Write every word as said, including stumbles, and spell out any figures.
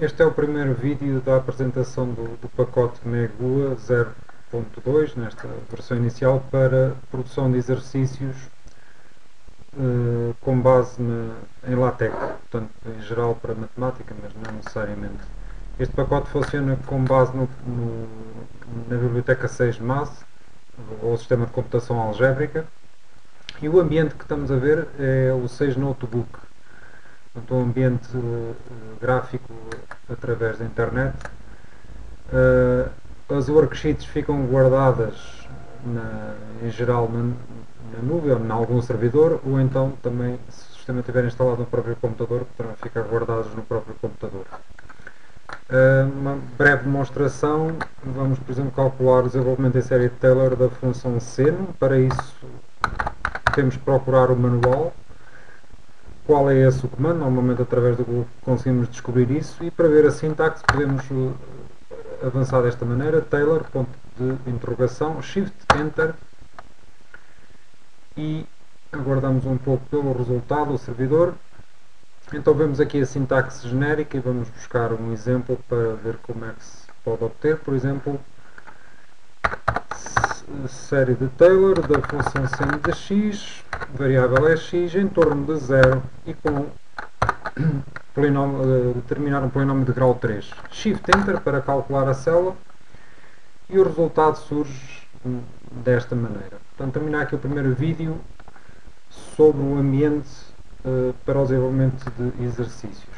Este é o primeiro vídeo da apresentação do, do pacote Megua zero ponto dois, nesta versão inicial, para produção de exercícios eh, com base na, em LaTeX, portanto, em geral para matemática, mas não necessariamente. Este pacote funciona com base no, no, na biblioteca seis mas, ou sistema de computação algébrica, e o ambiente que estamos a ver é o seis notebook. Portanto, um ambiente uh, gráfico através da internet. Uh, as worksheets ficam guardadas na, em geral na, na nuvem ou em algum servidor, ou então também, se o sistema estiver instalado no próprio computador, poderão ficar guardados no próprio computador. Uh, uma breve demonstração: vamos, por exemplo, calcular o desenvolvimento em série de Taylor da função seno. Para isso temos que procurar o manual. Qual é esse o comando? Normalmente através do Google conseguimos descobrir isso, e para ver a sintaxe podemos uh, avançar desta maneira: Taylor, ponto de interrogação, Shift, Enter, e aguardamos um pouco pelo resultado do servidor. Então vemos aqui a sintaxe genérica e vamos buscar um exemplo para ver como é que se pode obter. Por exemplo, série de Taylor da função seno de x, variável é x, em torno de zero e com polinômio, determinar um polinômio de grau três. Shift Enter para calcular a célula, e o resultado surge desta maneira. Portanto, terminar aqui o primeiro vídeo sobre o ambiente uh, para o desenvolvimento de exercícios.